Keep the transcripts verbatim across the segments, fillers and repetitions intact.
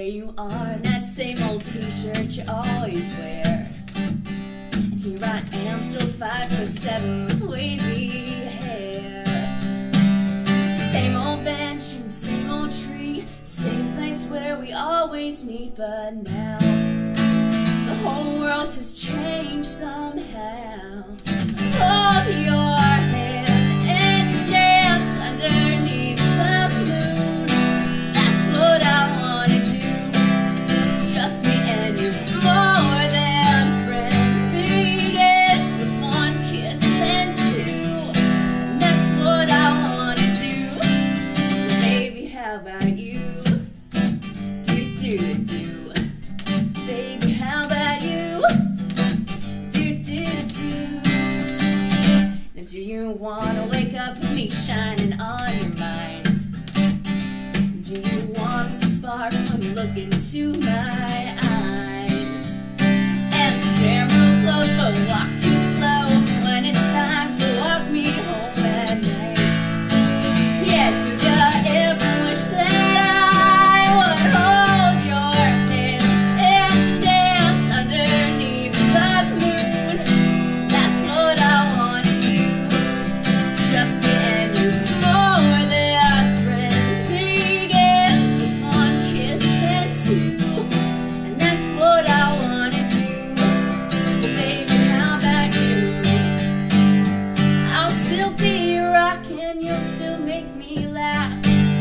there you are in that same old t-shirt you always wear. And here I am, still five foot seven with wavy hair. Same old bench and same old tree, same place where we always meet. But now the whole world has changed somehow. Hold your hand and dance underneath the moon. That's what I wanna do. Just me and you, more than friends. Begins with one kiss, then two. And that's what I wanna do. Baby, how about you? Do do do. Baby, how about you? Do do do. Now do you wanna wake up with me shining on your mind? Do you want to see sparks when you look into my eyes? And stare real close but walk too slow when it's time to walk me home at night. Yeah, do you ever wish that I would hold your hand and dance underneath the moon? That's what I wanna do. Just me and you, more than friends. Begins with one kiss, then two. And that's what I wanna do. Well, baby, how about you? I'll still be your rock and you'll still make me laugh.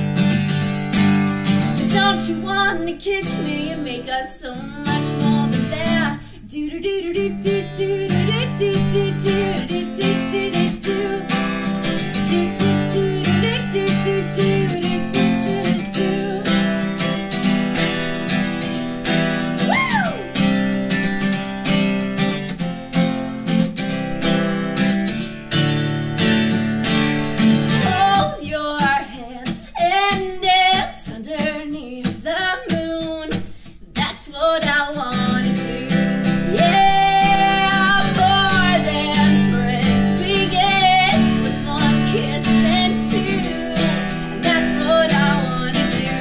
But don't you wanna kiss me and make us so much more than that? Do do do do do do do do do do do do do do do. Do do do do do do do do do do. Woo! Hold your hand and dance underneath the moon. That's what I wanna do. Yeah, more than friends. Begins with one kiss, then two. And that's what I wanna do.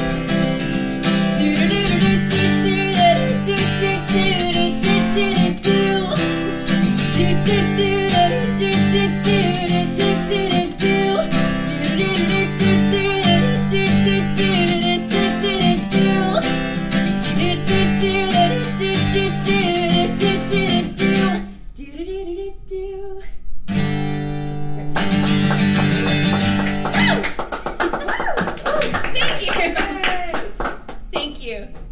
Do do do do do do do do do do do do do. Do do do do do do do do do do do. Thank you. Thank you.